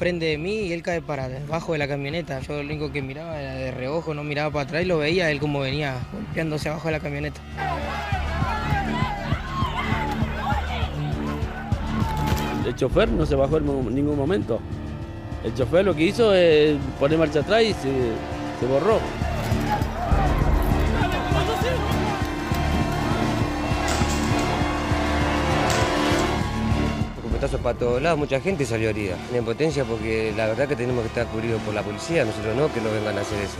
enfrente de mí y él cae para debajo de la camioneta. Yo lo único que miraba era de reojo, no miraba para atrás y lo veía él como venía golpeándose abajo de la camioneta. El chofer no se bajó en ningún momento. El chofer lo que hizo es poner marcha atrás y se borró. Copetazos para todos lados, mucha gente salió herida. Una impotencia porque la verdad que tenemos que estar cubridos por la policía, nosotros no, que no vengan a hacer eso.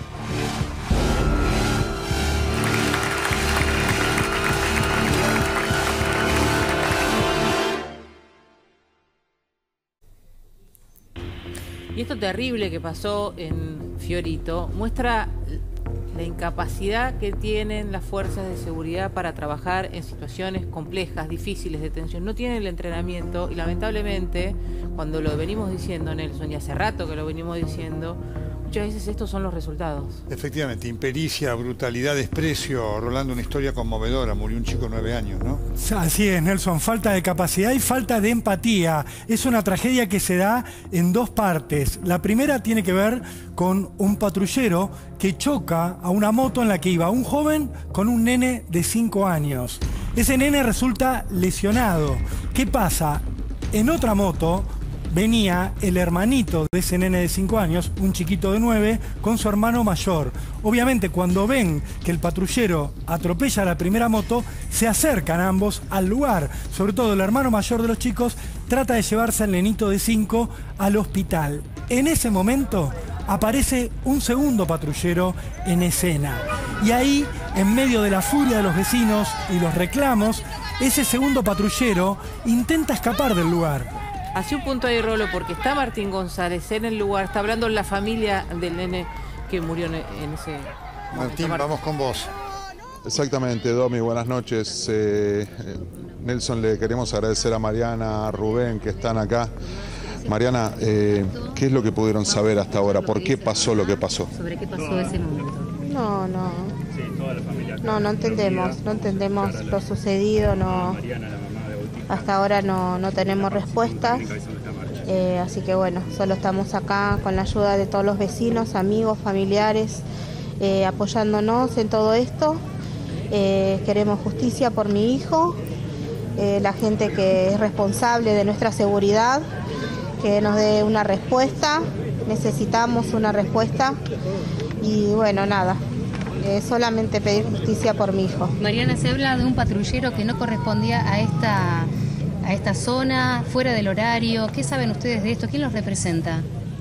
Y esto terrible que pasó en Fiorito muestra la incapacidad que tienen las fuerzas de seguridad para trabajar en situaciones complejas, difíciles de tensión. No tienen el entrenamiento y lamentablemente, cuando lo venimos diciendo, Nelson, y hace rato que lo venimos diciendo, muchas veces estos son los resultados. Efectivamente, impericia, brutalidad, desprecio. Rolando, una historia conmovedora. Murió un chico de 9 años, ¿no? Así es, Nelson. Falta de capacidad y falta de empatía. Es una tragedia que se da en dos partes. La primera tiene que ver con un patrullero que choca a una moto en la que iba un joven con un nene de 5 años. Ese nene resulta lesionado. ¿Qué pasa? En otra moto venía el hermanito de ese nene de 5 años, un chiquito de 9, con su hermano mayor. Obviamente, cuando ven que el patrullero atropella a la primera moto, se acercan ambos al lugar. Sobre todo el hermano mayor de los chicos trata de llevarse al nenito de 5 al hospital. En ese momento aparece un segundo patrullero en escena. Y ahí, en medio de la furia de los vecinos y los reclamos, ese segundo patrullero intenta escapar del lugar. Hace un punto ahí, Rolo, porque está Martín González en el lugar, está hablando la familia del nene que murió en ese Martín, vamos con vos. Exactamente, Domi, buenas noches. Nelson, le queremos agradecer a Mariana, a Rubén, que están acá. Mariana, ¿qué es lo que pudieron saber hasta ahora? ¿Por qué pasó lo que pasó? ¿Sobre qué pasó ese momento? No entendemos lo sucedido, hasta ahora no tenemos respuestas, así que bueno, solo estamos acá con la ayuda de todos los vecinos, amigos, familiares, apoyándonos en todo esto. Queremos justicia por mi hijo, la gente que es responsable de nuestra seguridad, que nos dé una respuesta, necesitamos una respuesta y bueno, nada. Solamente pedir justicia por mi hijo. Mariana, se habla de un patrullero que no correspondía a esta zona, fuera del horario. ¿Qué saben ustedes de esto? ¿Quién los representa?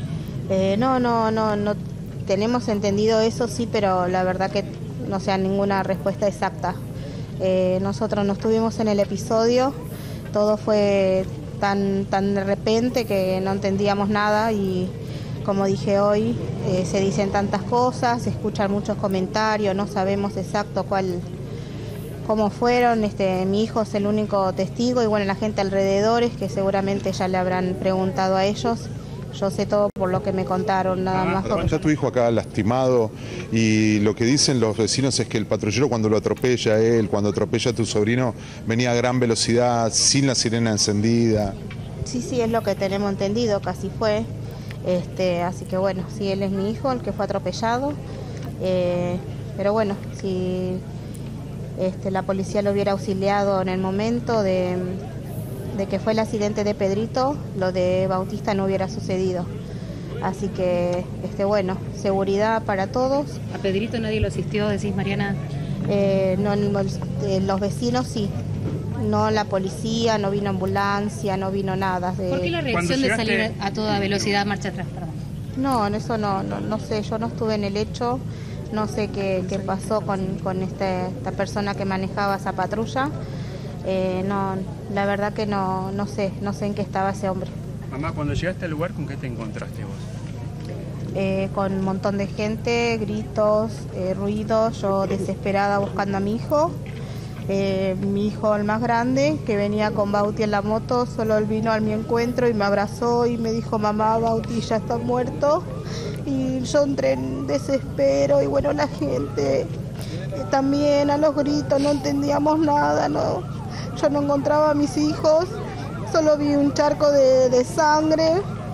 No tenemos entendido eso, sí, pero la verdad que no sea ninguna respuesta exacta. Nosotros no estuvimos en el episodio, todo fue tan de repente que no entendíamos nada y como dije hoy, se dicen tantas cosas, se escuchan muchos comentarios, no sabemos exacto cómo fueron. Mi hijo es el único testigo y bueno, la gente alrededor es que seguramente ya le habrán preguntado a ellos. Yo sé todo por lo que me contaron, nada más. Ya tu hijo acá lastimado y lo que dicen los vecinos es que el patrullero cuando lo atropella a él, cuando atropella a tu sobrino, venía a gran velocidad, sin la sirena encendida. Sí, es lo que tenemos entendido, casi fue. Así que bueno, sí, él es mi hijo, el que fue atropellado, pero bueno, si la policía lo hubiera auxiliado en el momento de que fue el accidente de Pedrito, lo de Bautista no hubiera sucedido. Así que, bueno, seguridad para todos. ¿A Pedrito nadie lo asistió, decís, Mariana? No, los vecinos sí. No la policía, no vino ambulancia, no vino nada. ¿Por qué la reacción de salir a toda velocidad marcha atrás? Perdón. No, eso no sé, yo no estuve en el hecho, no sé qué pasó con esta persona que manejaba esa patrulla. No, la verdad que no sé en qué estaba ese hombre. Mamá, cuando llegaste al lugar, ¿con qué te encontraste vos? Con un montón de gente, gritos, ruidos, yo desesperada buscando a mi hijo. Mi hijo, el más grande, que venía con Bauti en la moto, solo él vino a mi encuentro y me abrazó y me dijo: mamá, Bauti ya está muerto. Y yo entré en desespero y bueno, la gente también a los gritos, no entendíamos nada, yo no encontraba a mis hijos, solo vi un charco de sangre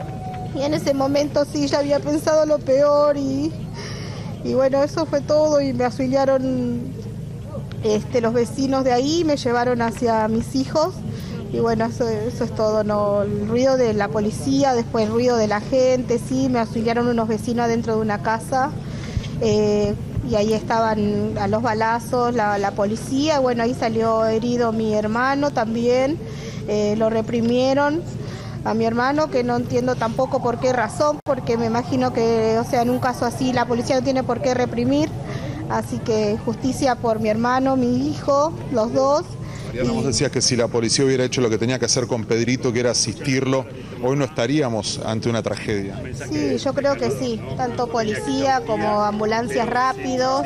Y en ese momento sí, ya había pensado lo peor y bueno, eso fue todo y me auxiliaron los vecinos de ahí, me llevaron hacia mis hijos y bueno, eso es todo, ¿no? El ruido de la policía, después el ruido de la gente, sí, me auxiliaron unos vecinos adentro de una casa y ahí estaban a los balazos la policía, bueno, ahí salió herido mi hermano también, lo reprimieron. A mi hermano, que no entiendo tampoco por qué razón, porque me imagino que, o sea, en un caso así la policía no tiene por qué reprimir, así que justicia por mi hermano, mi hijo, los dos. Mariana, vos decías que si la policía hubiera hecho lo que tenía que hacer con Pedrito, que era asistirlo, hoy no estaríamos ante una tragedia. Sí, yo creo que sí, tanto policía como ambulancias rápidos.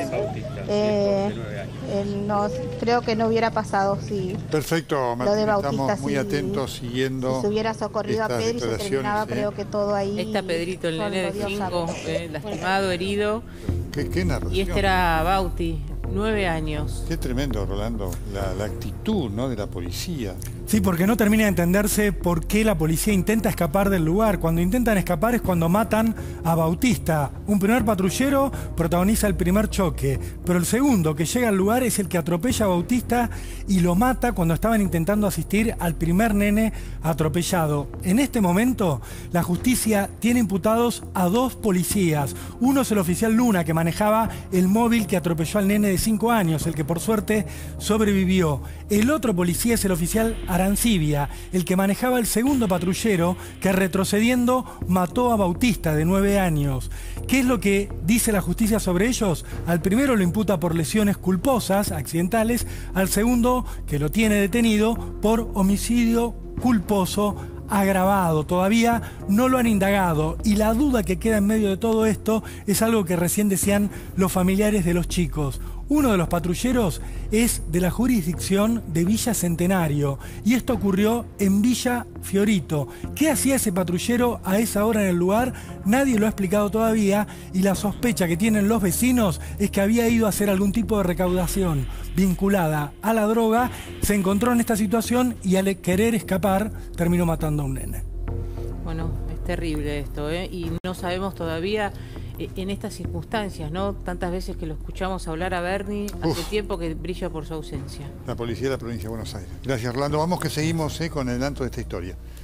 No, creo que no hubiera pasado si perfecto, Martín, lo de Bautista, estamos muy atentos siguiendo. Si se hubiera socorrido a Pedro y se terminaba, creo que todo ahí. Está Pedrito, el nene de 5, lastimado, herido. ¿Qué narración? Y este era Bauti, 9 años. Qué tremendo, Rolando, la actitud, ¿no?, de la policía. Sí, porque no termina de entenderse por qué la policía intenta escapar del lugar. Cuando intentan escapar es cuando matan a Bautista. Un primer patrullero protagoniza el primer choque, pero el segundo que llega al lugar es el que atropella a Bautista y lo mata cuando estaban intentando asistir al primer nene atropellado. En este momento, la justicia tiene imputados a 2 policías. Uno es el oficial Luna, que manejaba el móvil que atropelló al nene de 5 años, el que por suerte sobrevivió. El otro policía es el oficial Arancibia, el que manejaba el segundo patrullero que retrocediendo mató a Bautista de 9 años. ¿Qué es lo que dice la justicia sobre ellos? Al primero lo imputa por lesiones culposas, accidentales, al segundo, que lo tiene detenido, por homicidio culposo agravado. Todavía no lo han indagado y la duda que queda en medio de todo esto es algo que recién decían los familiares de los chicos. Uno de los patrulleros es de la jurisdicción de Villa Centenario y esto ocurrió en Villa Fiorito. ¿Qué hacía ese patrullero a esa hora en el lugar? Nadie lo ha explicado todavía y la sospecha que tienen los vecinos es que había ido a hacer algún tipo de recaudación vinculada a la droga, se encontró en esta situación y al querer escapar terminó matando a un nene. Bueno, es terrible esto, y no sabemos todavía en estas circunstancias, ¿no? Tantas veces que lo escuchamos hablar a Bernie, hace tiempo que brilla por su ausencia. La policía de la provincia de Buenos Aires. Gracias, Orlando. Vamos que seguimos con el adelanto de esta historia.